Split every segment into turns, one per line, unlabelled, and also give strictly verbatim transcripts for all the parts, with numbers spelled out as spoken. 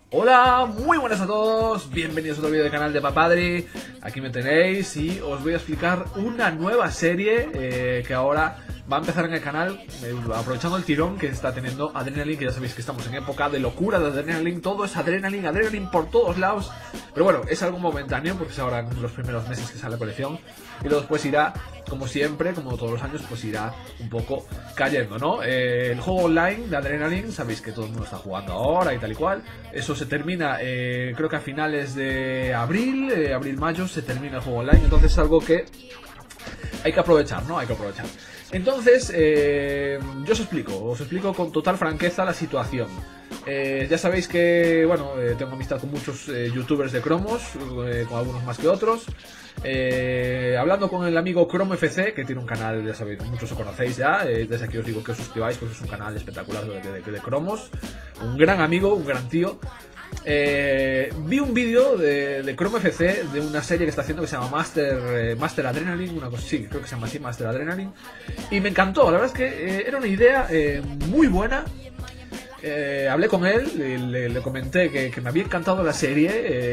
Hola, muy buenas a todos, bienvenidos a otro vídeo del canal de Papadri. Aquí me tenéis y os voy a explicar una nueva serie eh, que ahora va a empezar en el canal, eh, aprovechando el tirón que está teniendo Adrenaline, que ya sabéis que estamos en época de locura de Adrenaline, todo es Adrenaline, Adrenaline por todos lados. Pero bueno, es algo momentáneo porque es ahora en los primeros meses que sale la colección y luego después irá, como siempre, como todos los años, pues irá un poco cayendo, ¿no? Eh, el juego online de Adrenaline, sabéis que todo el mundo está jugando ahora y tal y cual. Eso se termina, eh, creo que a finales de abril, eh, abril-mayo se termina el juego online, entonces es algo que hay que aprovechar, ¿no? Hay que aprovechar. Entonces, eh, yo os explico, os explico con total franqueza la situación. Eh, ya sabéis que, bueno, eh, tengo amistad con muchos eh, youtubers de cromos, eh, con algunos más que otros. Eh, hablando con el amigo Cromo F C, que tiene un canal, ya sabéis, muchos lo conocéis ya, eh, desde aquí os digo que os suscribáis, pues es un canal espectacular de, de, de, de cromos, un gran amigo, un gran tío. Eh, vi un vídeo de, de Cromo F C de una serie que está haciendo que se llama Master, eh, Master Adrenaline, una cosa, sí, creo que se llama así, Master Adrenaline, y me encantó, la verdad es que eh, era una idea eh, muy buena. Eh, hablé con él, le, le comenté que, que me había encantado la serie,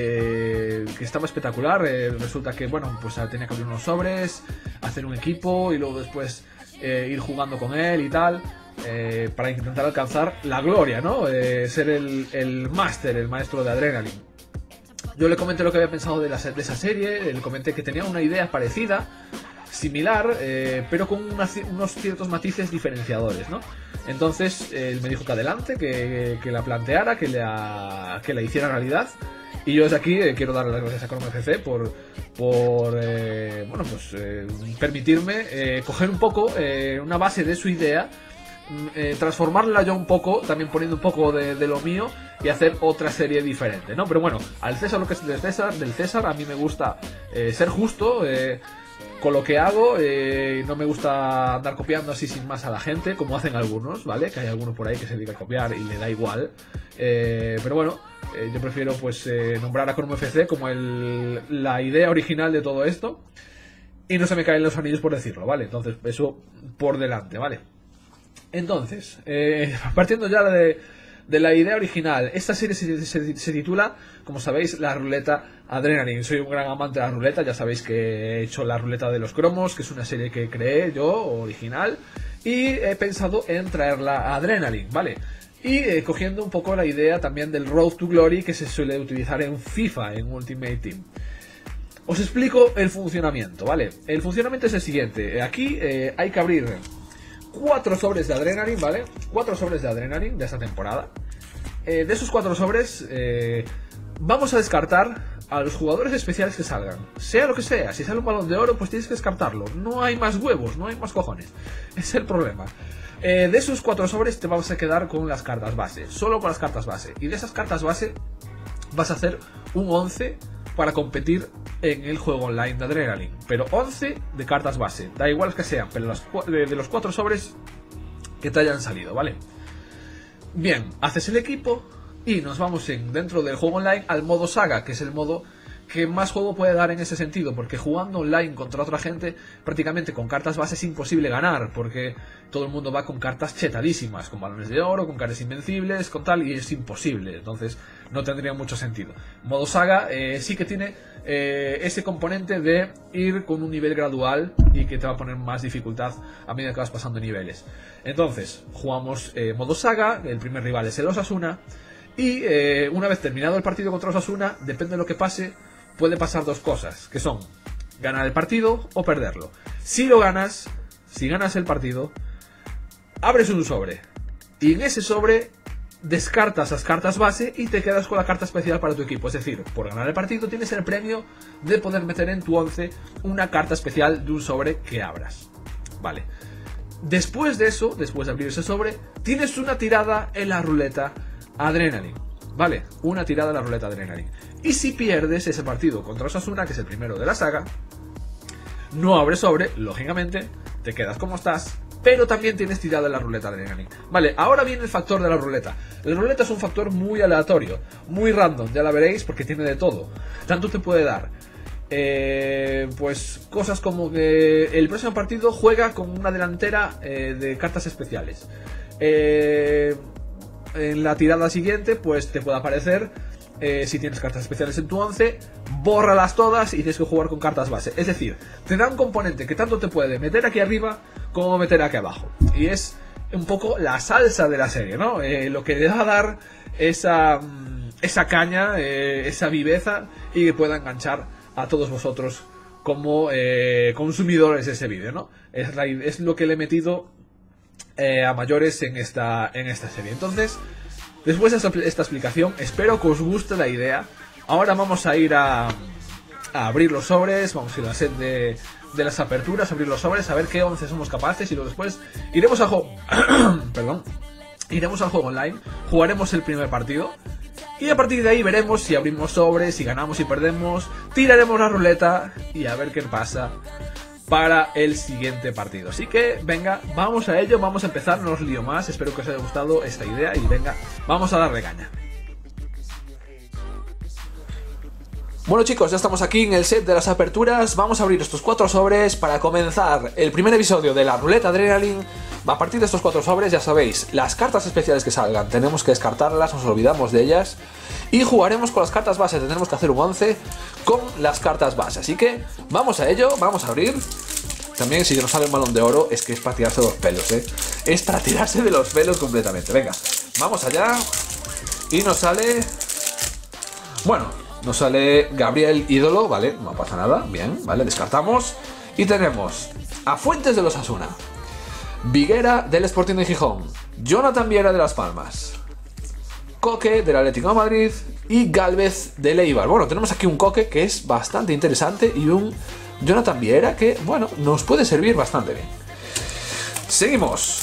eh, que estaba espectacular. Eh, resulta que, bueno, pues tenía que abrir unos sobres, hacer un equipo y luego después eh, ir jugando con él y tal, eh, para intentar alcanzar la gloria, ¿no? Eh, ser el, el máster, el maestro de Adrenaline. Yo le comenté lo que había pensado de, la, de esa serie, le comenté que tenía una idea parecida, similar, eh, pero con una, unos ciertos matices diferenciadores, ¿no? Entonces eh, él me dijo que adelante, que, que la planteara, que la, que la hiciera realidad. Y yo desde aquí eh, quiero darle las gracias a Cromo F C por, por eh, bueno, pues, eh, permitirme eh, coger un poco eh, una base de su idea, eh, transformarla yo un poco, también poniendo un poco de, de lo mío y hacer otra serie diferente, ¿no? Pero bueno, al César lo que es del César, del César, a mí me gusta eh, ser justo, eh, con lo que hago, eh, no me gusta andar copiando así sin más a la gente, como hacen algunos, ¿vale? Que hay algunos por ahí que se dedica a copiar y le da igual. Eh, pero bueno, eh, yo prefiero pues eh, nombrar a Cromo F C como el, la idea original de todo esto. Y no se me caen los anillos por decirlo, ¿vale? Entonces, eso por delante, ¿vale? Entonces, eh, partiendo ya de... de la idea original, esta serie se, se, se titula, como sabéis, la ruleta Adrenaline. Soy un gran amante de la ruleta, ya sabéis que he hecho la ruleta de los cromos, que es una serie que creé yo, original, y he pensado en traerla a Adrenaline, ¿vale? Y eh, cogiendo un poco la idea también del Road to Glory que se suele utilizar en FIFA, en Ultimate Team. Os explico el funcionamiento, ¿vale? El funcionamiento es el siguiente, aquí eh, hay que abrir cuatro sobres de Adrenaline, ¿vale? Cuatro sobres de Adrenaline de esta temporada. Eh, de esos cuatro sobres eh, vamos a descartar a los jugadores especiales que salgan. Sea lo que sea, si sale un balón de oro, pues tienes que descartarlo. No hay más huevos, no hay más cojones. Es el problema. Eh, de esos cuatro sobres te vamos a quedar con las cartas base. Solo con las cartas base. Y de esas cartas base vas a hacer un once para competir en el juego online de Adrenaline, pero once de cartas base, da igual que sean, pero los, de, de los cuatro sobres que te hayan salido, ¿vale? Bien, haces el equipo y nos vamos en, dentro del juego online al modo saga, que es el modo que más juego puede dar en ese sentido, porque jugando online contra otra gente, prácticamente con cartas base es imposible ganar, porque todo el mundo va con cartas chetadísimas, con balones de oro, con cartas invencibles, con tal, y es imposible, entonces no tendría mucho sentido. Modo saga eh, sí que tiene eh, ese componente de ir con un nivel gradual y que te va a poner más dificultad a medida que vas pasando niveles. Entonces, jugamos eh, modo saga, el primer rival es el Osasuna, y eh, una vez terminado el partido contra Osasuna, depende de lo que pase, puede pasar dos cosas, que son ganar el partido o perderlo. Si lo ganas, si ganas el partido, abres un sobre y en ese sobre descartas las cartas base y te quedas con la carta especial para tu equipo. Es decir, por ganar el partido tienes el premio de poder meter en tu once una carta especial de un sobre que abras. Vale. Después de eso, después de abrir ese sobre, tienes una tirada en la ruleta Adrenaline. Vale, una tirada en la ruleta Adrenaline. Y si pierdes ese partido contra Osasuna, que es el primero de la saga, no abres sobre, lógicamente, te quedas como estás, pero también tienes tirada en la ruleta Adrenaline. Vale, ahora viene el factor de la ruleta. La ruleta es un factor muy aleatorio, muy random, ya la veréis porque tiene de todo. Tanto te puede dar eh, pues cosas como que el próximo partido juega con una delantera eh, de cartas especiales. Eh... En la tirada siguiente, pues te puede aparecer eh, si tienes cartas especiales en tu once, bórralas todas y tienes que jugar con cartas base. Es decir, te da un componente que tanto te puede meter aquí arriba como meter aquí abajo. Y es un poco la salsa de la serie, ¿no? Eh, lo que le va a dar esa, esa caña, eh, esa viveza, y que pueda enganchar a todos vosotros como eh, consumidores de ese vídeo, ¿no? Es, la, es lo que le he metido eh, a mayores en esta, en esta serie. Entonces, después de esta, esta explicación, espero que os guste la idea. Ahora vamos a ir a, a abrir los sobres, vamos a ir a la set de, de las aperturas, abrir los sobres, a ver qué once somos capaces, y luego después iremos al juego, perdón, iremos al juego online, jugaremos el primer partido, y a partir de ahí veremos si abrimos sobres, si ganamos y perdemos, tiraremos la ruleta y a ver qué pasa para el siguiente partido. Así que venga, vamos a ello, vamos a empezar, no os lío más, espero que os haya gustado esta idea y venga, vamos a darle caña. Bueno chicos, ya estamos aquí en el set de las aperturas, vamos a abrir estos cuatro sobres para comenzar el primer episodio de la ruleta Adrenaline. A partir de estos cuatro sobres, ya sabéis, las cartas especiales que salgan tenemos que descartarlas, nos olvidamos de ellas, y jugaremos con las cartas base, tendremos que hacer un once con las cartas base, así que vamos a ello, vamos a abrir. También si nos sale un balón de oro es que es para tirarse de los pelos, ¿eh? Es para tirarse de los pelos completamente. Venga, vamos allá, y nos sale... Bueno... Nos sale Gabriel Ídolo, vale, no pasa nada, bien, vale, descartamos. Y tenemos a Fuentes de los Asuna, Viguera del Sporting de Gijón, Jonathan Viera de Las Palmas, Coque del Atlético de Madrid y Gálvez del Eibar. Bueno, tenemos aquí un Coque que es bastante interesante y un Jonathan Viera que, bueno, nos puede servir bastante bien. Seguimos.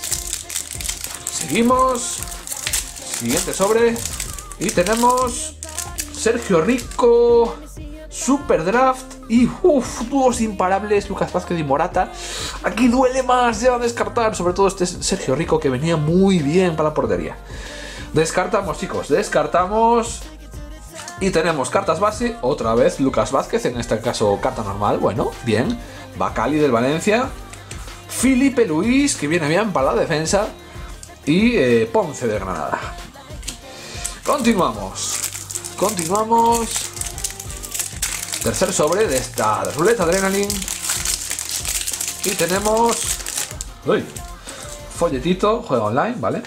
Seguimos. Siguiente sobre. Y tenemos... Sergio Rico, Super Draft y uff, dúos imparables, Lucas Vázquez y Morata. Aquí duele más ya descartar, sobre todo este Sergio Rico que venía muy bien para la portería. Descartamos chicos, descartamos. Y tenemos cartas base, otra vez Lucas Vázquez, en este caso carta normal, bueno, bien. Bacali del Valencia, Felipe Luis, que viene bien para la defensa, y eh, Ponce de Granada. Continuamos. Continuamos. Tercer sobre de esta ruleta Adrenaline. Y tenemos... Uy, folletito, juega online, ¿vale?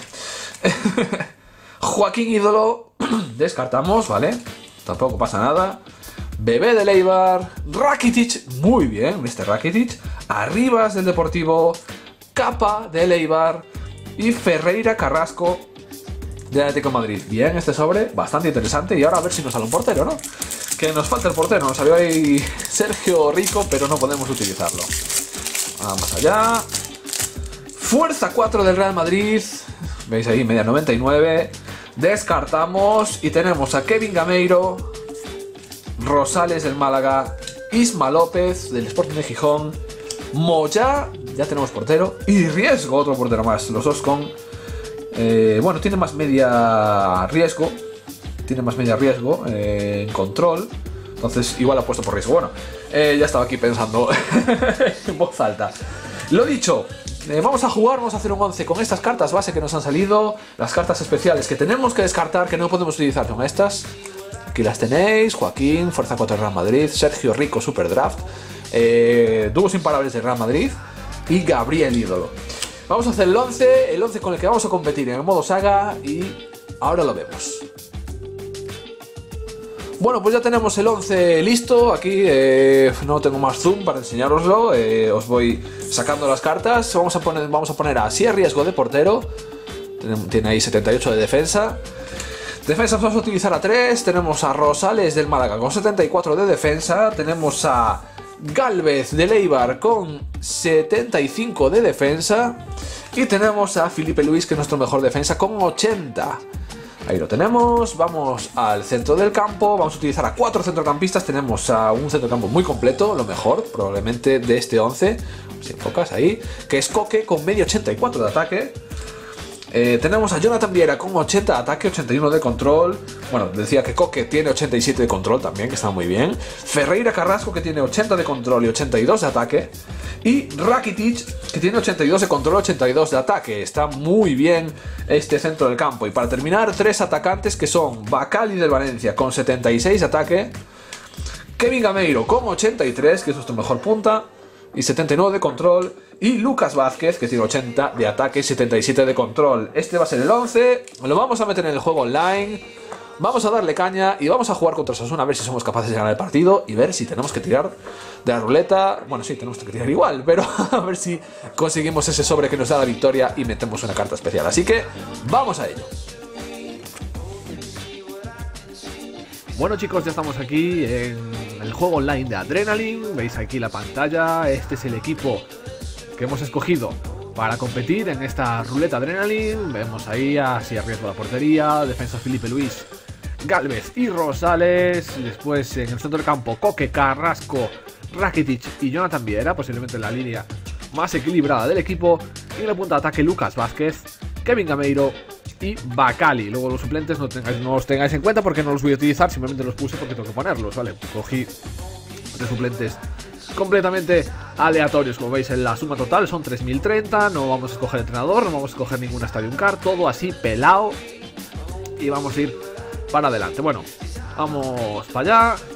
Joaquín Ídolo. Descartamos, ¿vale? Tampoco pasa nada. Bebé del Eibar. Rakitic, muy bien, mister Rakitic. Arribas del Deportivo. Capa del Eibar. Y Ferreira Carrasco del Atlético de Madrid. Bien, este sobre, bastante interesante. Y ahora a ver si nos sale un portero, ¿no? Que nos falta el portero. Nos salió ahí Sergio Rico, pero no podemos utilizarlo. Vamos allá. Fuerza cuatro del Real Madrid. Veis ahí, media noventa y nueve. Descartamos. Y tenemos a Kevin Gameiro, Rosales del Málaga, Isma López del Sporting de Gijón, Moya, ya tenemos portero, y Riesgo, otro portero más. Los dos con... Eh, bueno, tiene más media riesgo. Tiene más media riesgo eh, en control. Entonces igual ha puesto por riesgo. Bueno, eh, ya estaba aquí pensando en voz alta. Lo dicho, eh, vamos a jugar, vamos a hacer un once con estas cartas base que nos han salido. Las cartas especiales que tenemos que descartar, que no podemos utilizar, son estas. Aquí las tenéis: Joaquín, Fuerza cuatro Real Madrid, Sergio Rico, Super Draft, eh, dúos imparables de Real Madrid y Gabriel Ídolo. Vamos a hacer el once, el once con el que vamos a competir en el modo saga, y ahora lo vemos. Bueno, pues ya tenemos el once listo. Aquí eh, no tengo más zoom para enseñároslo. Eh, os voy sacando las cartas. Vamos a poner, vamos a poner a Asier Riesgo de portero. Tiene ahí setenta y ocho de defensa. Defensa vamos a utilizar a tres. Tenemos a Rosales del Málaga con setenta y cuatro de defensa. Tenemos a Gálvez del Eibar con setenta y cinco de defensa. Y tenemos a Felipe Luis, que es nuestro mejor defensa, con ochenta. Ahí lo tenemos. Vamos al centro del campo. Vamos a utilizar a cuatro centrocampistas. Tenemos a un centrocampo muy completo, lo mejor probablemente de este once, si enfocas ahí, que es Coque con medio ochenta y cuatro de ataque. Eh, tenemos a Jonathan Viera con ochenta de ataque, ochenta y uno de control. Bueno, decía que Coque tiene ochenta y siete de control también, que está muy bien. Ferreira Carrasco, que tiene ochenta de control y ochenta y dos de ataque. Y Rakitic, que tiene ochenta y dos de control, ochenta y dos de ataque. Está muy bien este centro del campo. Y para terminar, tres atacantes que son Bacali del Valencia con setenta y seis de ataque, Kevin Gameiro con ochenta y tres, que es nuestro mejor punta, y setenta y nueve de control, y Lucas Vázquez, que tiene ochenta de ataque y setenta y siete de control. Este va a ser el once, lo vamos a meter en el juego online, vamos a darle caña y vamos a jugar contra Osasuna a ver si somos capaces de ganar el partido y ver si tenemos que tirar de la ruleta. Bueno, sí, tenemos que tirar igual, pero a ver si conseguimos ese sobre que nos da la victoria y metemos una carta especial. Así que vamos a ello.
Bueno chicos, ya estamos aquí en el juego online de Adrenaline. Veis aquí la pantalla. Este es el equipo que hemos escogido para competir en esta ruleta Adrenaline. Vemos ahí así a riesgo de la portería, defensa Felipe Luis, Gálvez y Rosales. Después en el centro del campo Coque, Carrasco, Rakitic y Jonathan Viera, posiblemente la línea más equilibrada del equipo. Y en la punta de ataque Lucas Vázquez, Kevin Gameiro y Bacali. Luego los suplentes no, tengáis, no los tengáis en cuenta porque no los voy a utilizar, simplemente los puse porque tengo que ponerlos, ¿vale? Cogí de suplentes completamente aleatorios. Como veis, en la suma total son tres mil treinta. No vamos a escoger entrenador, no vamos a escoger ninguna Stadium Card, todo así pelado. Y vamos a ir para adelante. Bueno, vamos para allá.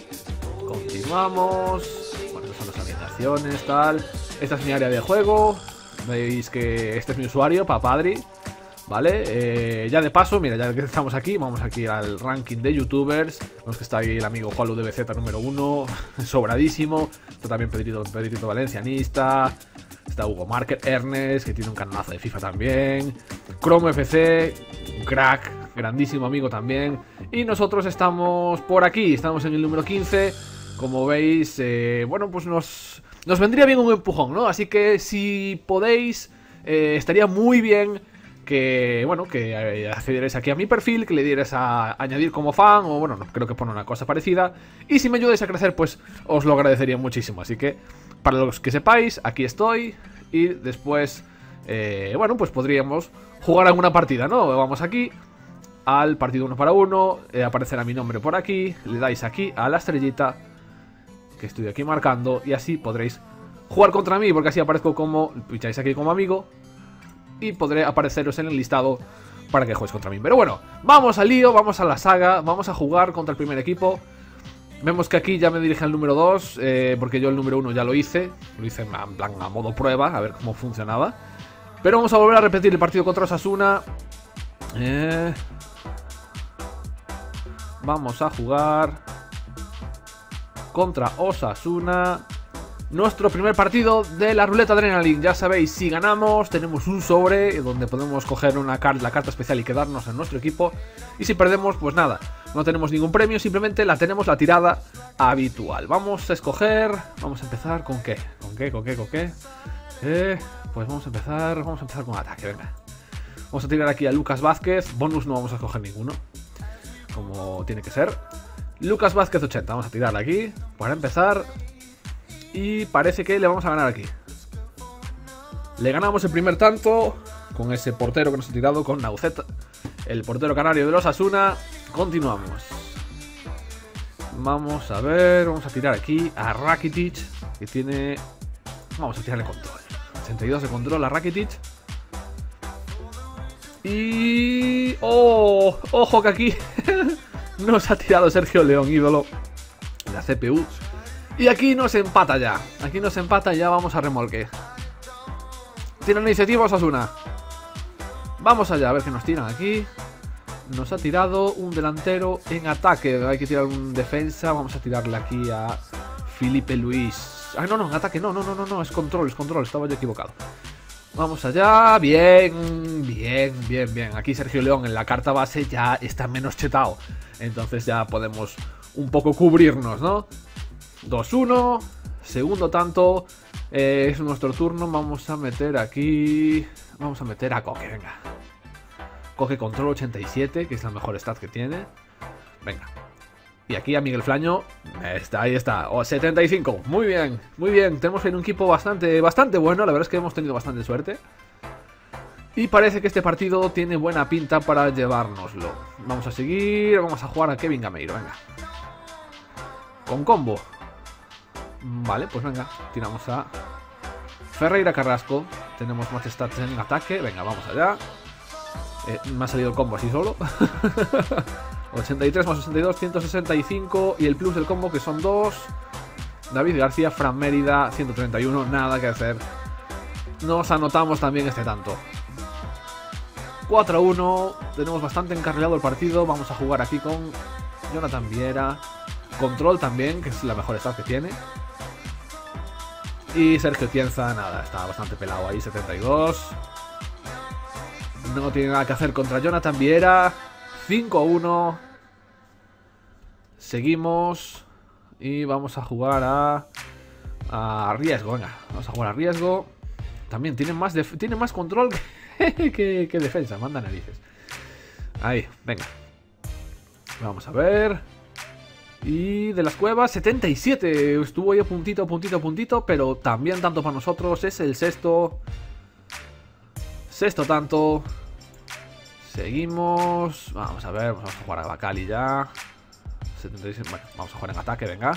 Continuamos. Bueno, son las alineaciones, tal. Esta es mi área de juego. Veis que este es mi usuario, Papadri. Vale, eh, ya de paso, mira, ya que estamos aquí, vamos aquí al ranking de youtubers. Vemos que está ahí el amigo Juan D B Z número uno, sobradísimo. Está también Pedrito, Pedrito Valencianista. Está Hugo Market, Ernest, que tiene un canalazo de FIFA también. Chrome F C, un crack, grandísimo amigo también. Y nosotros estamos por aquí, estamos en el número quince. Como veis, eh, bueno, pues nos, nos vendría bien un empujón, ¿no? Así que si podéis, eh, estaría muy bien que, bueno, que accedierais aquí a mi perfil, que le dierais a añadir como fan, o bueno, no, creo que pone una cosa parecida. Y si me ayudáis a crecer, pues os lo agradecería muchísimo. Así que, para los que sepáis, aquí estoy. Y después, eh, bueno, pues podríamos jugar alguna partida, ¿no? Vamos aquí al partido uno para uno, eh, aparecerá mi nombre por aquí, le dais aquí a la estrellita que estoy aquí marcando, y así podréis jugar contra mí, porque así aparezco como, picháis aquí como amigo, y podré apareceros en el listado para que juegues contra mí. Pero bueno, vamos al lío, vamos a la saga, vamos a jugar contra el primer equipo. Vemos que aquí ya me dirige al número dos, eh, porque yo el número uno ya lo hice. Lo hice en plan a modo prueba, a ver cómo funcionaba. Pero vamos a volver a repetir el partido contra Osasuna. Eh, vamos a jugar contra Osasuna. Nuestro primer partido de la ruleta Adrenaline. Ya sabéis, si ganamos tenemos un sobre donde podemos coger una car la carta especial y quedarnos en nuestro equipo. Y si perdemos, pues nada, no tenemos ningún premio, simplemente la tenemos la tirada habitual. Vamos a escoger, vamos a empezar con qué, con qué, con qué, con qué. Eh, pues vamos a empezar, vamos a empezar con ataque, venga. Vamos a tirar aquí a Lucas Vázquez, bonus no vamos a escoger ninguno, como tiene que ser. Lucas Vázquez ochenta, vamos a tirar aquí para empezar. Y parece que le vamos a ganar aquí. Le ganamos el primer tanto con ese portero que nos ha tirado, con Nauceta, el portero canario de los Osasuna. Continuamos. Vamos a ver, vamos a tirar aquí a Rakitic, que tiene... Vamos a tirarle control. ochenta y dos de control a Rakitic. Y... ¡Oh! ¡Ojo que aquí nos ha tirado Sergio León, ídolo de la C P U! Y aquí nos empata ya. Aquí nos empata y ya vamos a remolque. Tiene iniciativa Osasuna. Vamos allá, a ver qué nos tiran aquí. Nos ha tirado un delantero en ataque. Hay que tirar un defensa. Vamos a tirarle aquí a Felipe Luis. Ah, no, no, en ataque. No, no, no, no, no. Es control, es control. Estaba yo equivocado. Vamos allá. Bien, bien, bien, bien. Aquí Sergio León en la carta base ya está menos chetado. Entonces ya podemos un poco cubrirnos, ¿no? dos uno, segundo tanto, eh, es nuestro turno. Vamos a meter aquí, vamos a meter a Coque, venga. Coque control ochenta y siete, que es la mejor stat que tiene. Venga. Y aquí a Miguel Flaño, está, ahí está, oh, setenta y cinco, muy bien, muy bien. Tenemos en un equipo bastante, bastante bueno, la verdad es que hemos tenido bastante suerte. Y parece que este partido tiene buena pinta para llevárnoslo. Vamos a seguir, vamos a jugar a Kevin Gameiro, venga. Con combo. Vale, pues venga, tiramos a Ferreira Carrasco. Tenemos más stats en ataque. Venga, vamos allá. Eh, me ha salido el combo así solo. ochenta y tres más ochenta y dos, ciento sesenta y cinco. Y el plus del combo que son dos. David García, Fran Mérida, ciento treinta y uno. Nada que hacer. Nos anotamos también este tanto. cuatro a uno. Tenemos bastante encarrilado el partido. Vamos a jugar aquí con Jonathan Viera. Control también, que es la mejor stat que tiene. Y Sergio Tienza, nada, está bastante pelado ahí, setenta y dos. No tiene nada que hacer contra Jonathan Viera. cinco a uno. Seguimos. Y vamos a jugar a... A riesgo, venga. Vamos a jugar a riesgo. También tiene más, tiene más control que, que, que defensa, manda narices. Ahí, venga. Vamos a ver. Y de las cuevas, setenta y siete. Estuvo ahí a puntito, puntito, puntito. Pero también tanto para nosotros. Es el sexto. Sexto tanto. Seguimos. Vamos a ver, vamos a jugar a Bacali ya. setenta y seis, bueno, vamos a jugar en ataque, venga.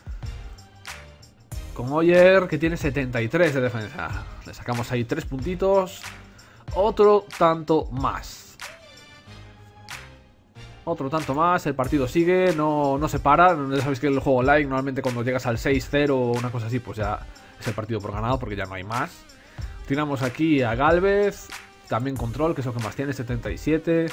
Con Oyer, que tiene setenta y tres de defensa. Le sacamos ahí tres puntitos. Otro tanto más. Otro tanto más. El partido sigue, no, no se para. Ya sabéis que el juego online, normalmente cuando llegas al seis cero o una cosa así, pues ya es el partido por ganado porque ya no hay más. Tiramos aquí a Galvez. También control, que es lo que más tiene, setenta y siete.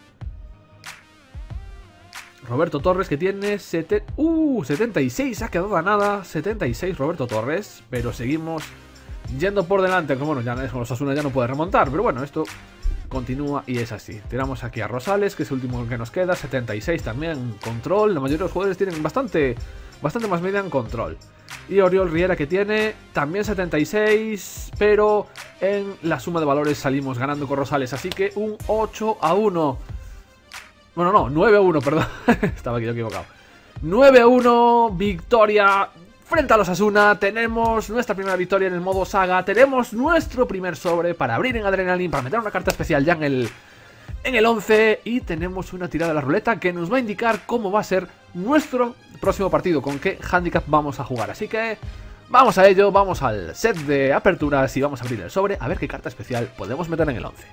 Roberto Torres, que tiene sete... uh, setenta y seis, ha quedado a nada. setenta y seis Roberto Torres. Pero seguimos yendo por delante. Que bueno, ya con los Osasuna ya no puede remontar. Pero bueno, esto continúa y es así. Tiramos aquí a Rosales, que es el último que nos queda. setenta y seis también, control. La mayoría de los jugadores tienen bastante, bastante más media en control. Y Oriol Riera, que tiene también setenta y seis. Pero en la suma de valores salimos ganando con Rosales. Así que un ocho a uno. Bueno, no, nueve a uno, perdón. Estaba aquí yo equivocado. nueve a uno, victoria frente a los Osasuna. Tenemos nuestra primera victoria en el modo saga. Tenemos nuestro primer sobre para abrir en Adrenaline, para meter una carta especial ya en el, en el once. Y tenemos una tirada de la ruleta que nos va a indicar cómo va a ser nuestro próximo partido, con qué handicap vamos a jugar. Así que vamos a ello, vamos al set de aperturas y vamos a abrir el sobre a ver qué carta especial podemos meter en el once.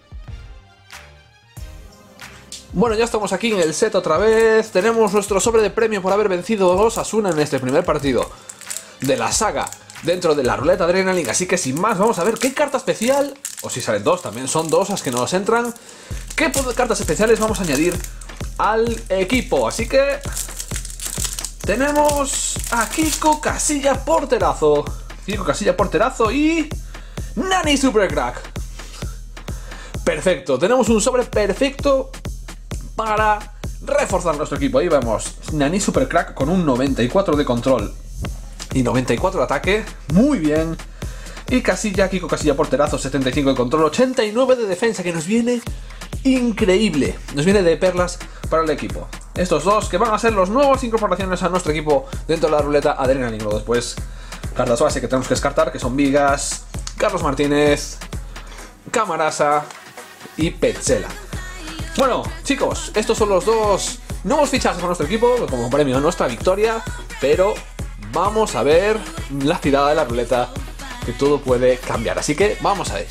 Bueno, ya estamos aquí en el set otra vez. Tenemos nuestro sobre de premio por haber vencido a Osasuna en este primer partido de la saga dentro de la ruleta Adrenaline. Así que sin más, vamos a ver qué carta especial, o si salen dos, también son dos las que nos entran. ¿Qué cartas especiales vamos a añadir al equipo? Así que tenemos a Kiko Casilla porterazo. Kiko Casilla porterazo y Nani Supercrack. Perfecto, tenemos un sobre perfecto para reforzar nuestro equipo. Ahí vemos Nani Supercrack con un noventa y cuatro de control y noventa y cuatro de ataque. Muy bien. Y Casilla, Kiko Casilla porterazo, setenta y cinco de control, ochenta y nueve de defensa, que nos viene increíble. Nos viene de perlas para el equipo. Estos dos que van a ser las nuevas incorporaciones a nuestro equipo dentro de la ruleta Adrenaline. Luego después cartas base que tenemos que descartar, que son Vigas, Carlos Martínez, Camarasa y Petzela. Bueno, chicos, estos son los dos nuevos fichajes para nuestro equipo, como premio a nuestra victoria. Pero vamos a ver la tirada de la ruleta, que todo puede cambiar. Así que vamos a ver.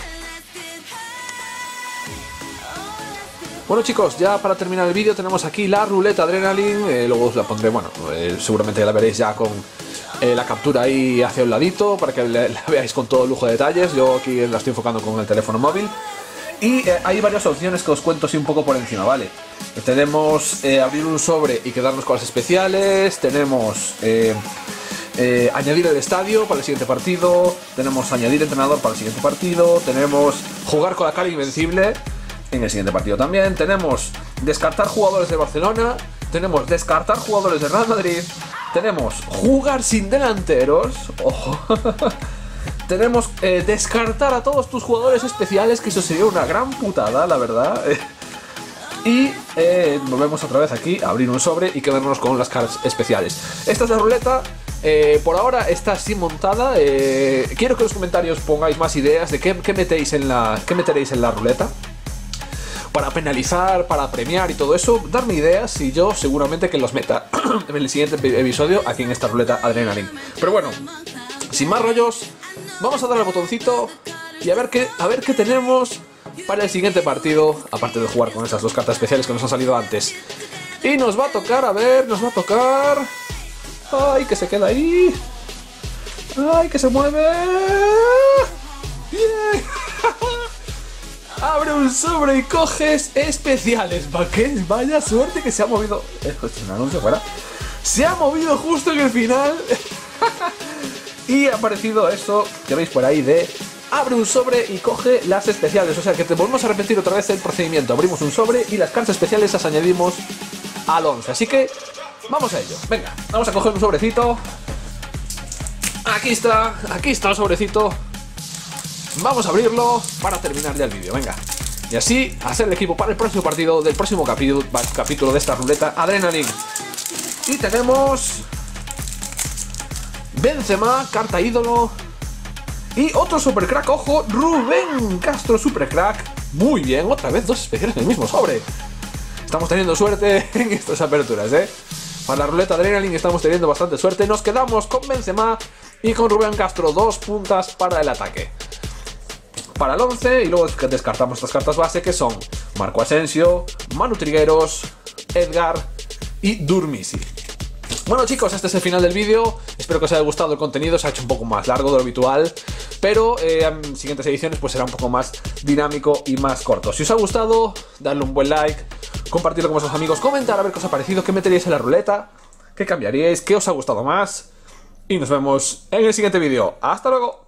Bueno, chicos, ya para terminar el vídeo tenemos aquí la ruleta Adrenaline. eh, Luego os la pondré, bueno, eh, seguramente la veréis ya con eh, la captura ahí hacia un ladito, para que la, la veáis con todo lujo de detalles. Yo aquí la estoy enfocando con el teléfono móvil. Y eh, hay varias opciones que os cuento así un poco por encima, ¿vale? Tenemos eh, abrir un sobre y quedarnos con las especiales. Tenemos eh, eh, añadir el estadio para el siguiente partido. Tenemos añadir entrenador para el siguiente partido. Tenemos jugar con la cara invencible en el siguiente partido también. Tenemos descartar jugadores de Barcelona. Tenemos descartar jugadores de Real Madrid. Tenemos jugar sin delanteros. Ojo. Tenemos eh, descartar a todos tus jugadores especiales, que eso sería una gran putada, la verdad. Y eh, volvemos otra vez aquí a abrir un sobre y quedarnos con las cartas especiales. Esta es la ruleta. Eh, por ahora está así montada. Eh, quiero que en los comentarios pongáis más ideas de qué, qué, metéis en la, qué meteréis en la ruleta, para penalizar, para premiar y todo eso. Darme ideas y yo seguramente que los meta en el siguiente episodio aquí en esta ruleta Adrenaline. Pero bueno, sin más rollos, vamos a dar al botoncito y a ver qué, a ver qué tenemos para el siguiente partido, aparte de jugar con esas dos cartas especiales que nos han salido antes. Y nos va a tocar, a ver, nos va a tocar... ¡Ay, que se queda ahí! ¡Ay, que se mueve! ¡Bien! Abre un sobre y coges especiales. ¿Para qué? Vaya suerte que se ha movido... Esto es un anuncio fuera. Se ha movido justo en el final. Y ha aparecido eso que veis por ahí de... Abre un sobre y coge las especiales. O sea que te volvemos a repetir otra vez el procedimiento. Abrimos un sobre y las cartas especiales las añadimos al once. Así que vamos a ello. Venga, vamos a coger un sobrecito. Aquí está, aquí está el sobrecito. Vamos a abrirlo para terminar ya el vídeo. Venga. Y así hacer el equipo para el próximo partido del próximo capítulo, capítulo de esta ruleta Adrenaline. Y tenemos Benzema, carta ídolo. Y otro supercrack, ojo, Rubén Castro supercrack. Muy bien, otra vez dos especiales en el mismo sobre. Estamos teniendo suerte en estas aperturas, ¿eh? Para la ruleta Adrenaline estamos teniendo bastante suerte. Nos quedamos con Benzema y con Rubén Castro, dos puntas para el ataque. Para el once, y luego descartamos estas cartas base que son Marco Asensio, Manu Trigueros, Edgar y Durmisi. Bueno chicos, este es el final del vídeo. Espero que os haya gustado el contenido. Se ha hecho un poco más largo de lo habitual, pero eh, en siguientes ediciones pues será un poco más dinámico y más corto. Si os ha gustado, dadle un buen like, compartirlo con vuestros amigos, comentar a ver qué os ha parecido, qué meteríais en la ruleta, qué cambiaríais, qué os ha gustado más. Y nos vemos en el siguiente vídeo. ¡Hasta luego!